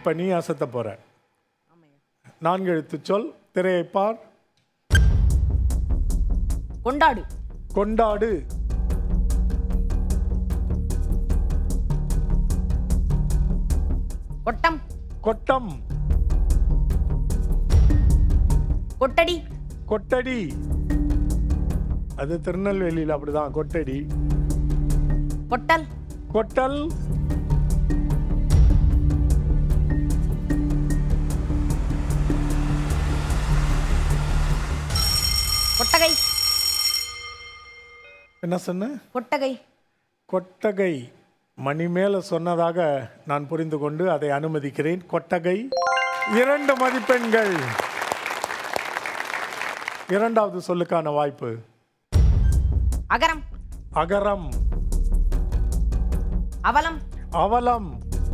இப்போ நீ அசத்த போற. 4 எழுத்து சொல். திரையை பார். கொண்டாடு. கொண்டாடு. கொட்டம். கொட்டம். கொட்டடி. கொட்டடி. அது திருநெல்வேலியில் அப்படிதான் கொட்டடி. கொட்டல். கொட்டல். கொட்டகை. என்ன சொன்ன? கொட்டகை. கொட்டகை. மணி மேல சொன்னதாக நான் புரிந்து கொண்டு அதை அனுமதிக்கிறேன். கொட்டகை. 2 மதிப்பெண்கள். இரண்டாவது சொல்லுக்கான வாய்ப்பு. அகரம். அகரம். அவலம். அவலம்.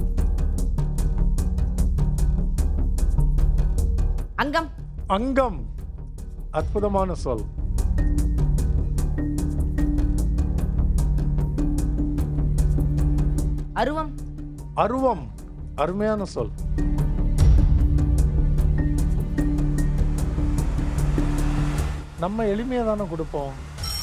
அங்கம். அங்கம். அற்புதமான சொல். அருவம். அருவம். அருமையான சொல். நம்ம எளிமையா தானே கொடுப்போம்.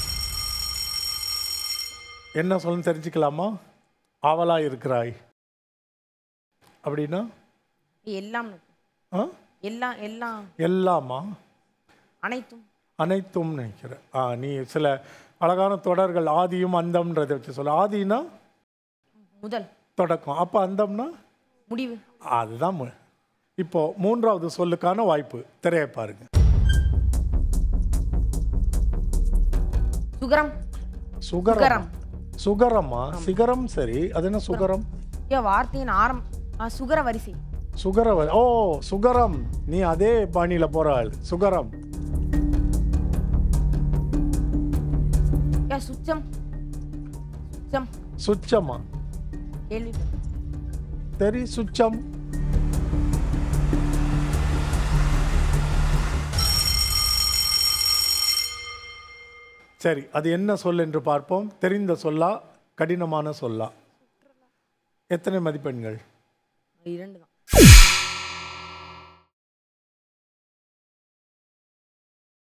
என்ன சொல்லு தெரிஞ்சுக்கலாமா? ஆவலா இருக்கிறாய் அப்படின்னா எல்லாம். எல்லாம். எல்லாம். எல்லாமா? அனைத்தும். அனைத்தும் நினைக்கிறேன். நீ சில அழகான தொடர்கள் ஆதியும் அந்தம்ன்றதை வச்சு சொல்ல. ஆதினா முதல் தொடக்கம். அப்போ அந்தம்னா முடிவு. அதுதான். இப்போ 3வது சொல்லுக்கான வாய்ப்பு. திரையை பாருங்க. சுகரம். சுகரம். சுகரமா? சிகரம். சரி, அது என்ன சுகரம்? வார்த்தையின் சுகர வரிசை. சுகர. ஓ, சுகரம். நீ அதே பாணியில போற ஆள். சுகரம். சுச்சம். சுச்சம். சுச்சமா? சரி, சுச்சம். சரி, அது என்ன சொல் என்று பார்ப்போம். தெரிந்த சொல்லா, கடினமான சொல்லா? எத்தனை மதிப்பெண்கள்? 2 தான்.